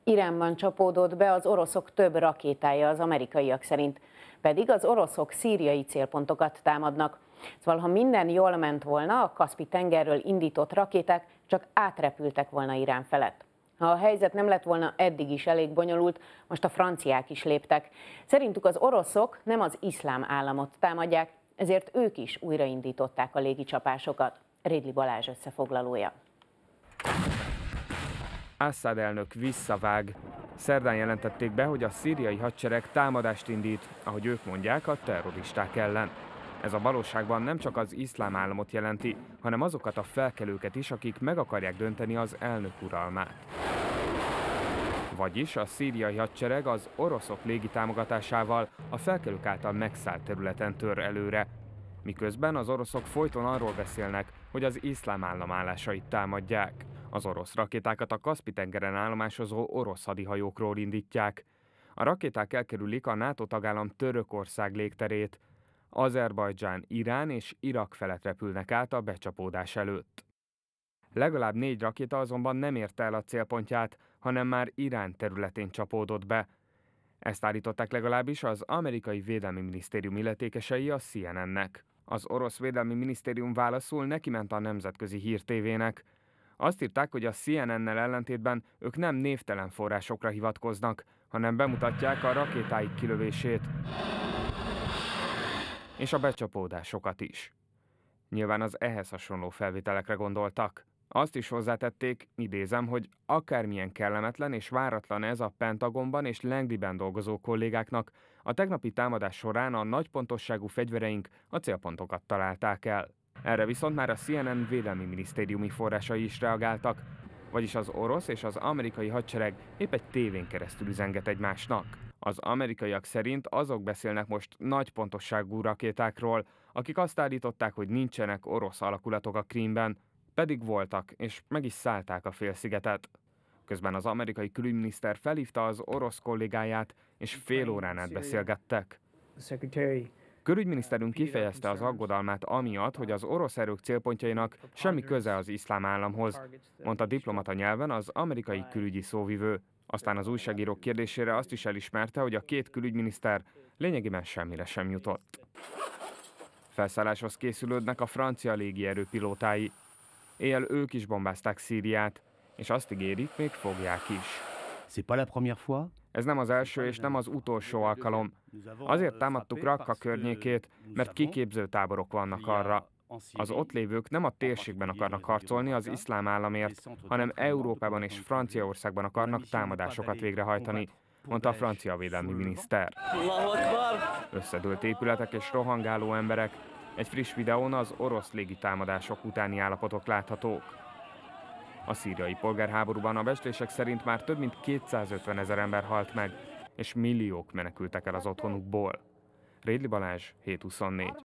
Iránban csapódott be az oroszok több rakétája az amerikaiak szerint, pedig az oroszok szíriai célpontokat támadnak. Szóval, ha minden jól ment volna, a Kaszpi-tengerről indított rakéták csak átrepültek volna Irán felett. Ha a helyzet nem lett volna eddig is elég bonyolult, most a franciák is léptek. Szerintük az oroszok nem az iszlám államot támadják, ezért ők is újraindították a légicsapásokat. Rédli Balázs összefoglalója. Assad elnök visszavág. Szerdán jelentették be, hogy a szíriai hadsereg támadást indít, ahogy ők mondják, a terroristák ellen. Ez a valóságban nem csak az iszlám államot jelenti, hanem azokat a felkelőket is, akik meg akarják dönteni az elnök uralmát. Vagyis a szíriai hadsereg az oroszok légitámogatásával a felkelők által megszállt területen tör előre, miközben az oroszok folyton arról beszélnek, hogy az iszlám állam állásait támadják. Az orosz rakétákat a Kaszpi-tengeren állomásozó orosz hadihajókról indítják. A rakéták elkerülik a NATO tagállam Törökország légterét. Azerbajdzsán, Irán és Irak felett repülnek át a becsapódás előtt. Legalább 4 rakéta azonban nem érte el a célpontját, hanem már Irán területén csapódott be. Ezt állították legalábbis az amerikai védelmi minisztérium illetékesei a CNN-nek. Az orosz védelmi minisztérium válaszul nekiment a nemzetközi hírtévének. Azt írták, hogy a CNN-nel ellentétben ők nem névtelen forrásokra hivatkoznak, hanem bemutatják a rakétáik kilövését és a becsapódásokat is. Nyilván az ehhez hasonló felvételekre gondoltak. Azt is hozzátették, idézem, hogy akármilyen kellemetlen és váratlan ez a Pentagonban és Langleyben dolgozó kollégáknak, a tegnapi támadás során a nagy pontosságú fegyvereink a célpontokat találták el. Erre viszont már a CNN védelmi minisztériumi forrásai is reagáltak, vagyis az orosz és az amerikai hadsereg épp egy tévén keresztül üzenget egymásnak. Az amerikaiak szerint azok beszélnek most nagy pontosságú rakétákról, akik azt állították, hogy nincsenek orosz alakulatok a Krímben, pedig voltak, és meg is szállták a félszigetet. Közben az amerikai külügyminiszter felhívta az orosz kollégáját, és fél órán át beszélgettek. Külügyminiszterünk kifejezte az aggodalmát amiatt, hogy az orosz erők célpontjainak semmi köze az iszlám államhoz, mondta diplomata nyelven az amerikai külügyi szóvivő. Aztán az újságírók kérdésére azt is elismerte, hogy a két külügyminiszter lényegében semmire sem jutott. Felszálláshoz készülődnek a francia légierő pilótái. Éjjel ők is bombázták Szíriát, és azt ígérik, még fogják is. Ez nem az első és nem az utolsó alkalom. Azért támadtuk Rakka környékét, mert kiképző táborok vannak arra. Az ott lévők nem a térségben akarnak harcolni az iszlám államért, hanem Európában és Franciaországban akarnak támadásokat végrehajtani, mondta a francia védelmi miniszter. Összedőlt épületek és rohangáló emberek. Egy friss videón az orosz légitámadások utáni állapotok láthatók. A szíriai polgárháborúban a becslések szerint már több mint 250 000 ember halt meg, és milliók menekültek el az otthonukból. Rédli Balázs, 724.